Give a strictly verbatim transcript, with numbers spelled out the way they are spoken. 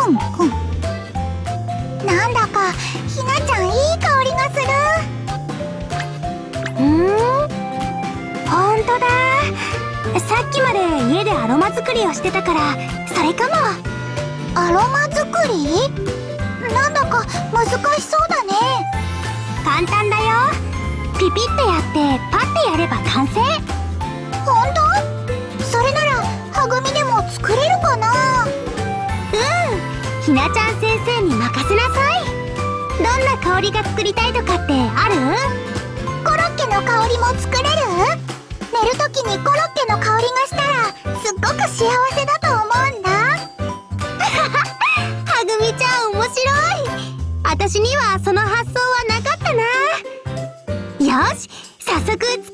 うんうん。なんだかひなちゃんいい香りがする。うーん、ほんとだ。さっきまで家でアロマ作りをしてたからそれかも。アロマ作り？なんだか難しそうだね。簡単だよ。ピピってやってパッてやれば完成。ほんと？それならはぐみでも作れるかな。うん、ひなちゃん先生に任せなさい。どんな香りが作りたいとかってある？コロッケの香りも作れる？寝るときにコロッケの香りがしたらすっごく幸せだと思うんだ。はぐみちゃん面白い。私にはその発想はなかったな。よし、早速作